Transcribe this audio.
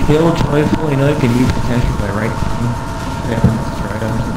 kill joyfully, know you can use potential by right clicking. Grab unnecessary items.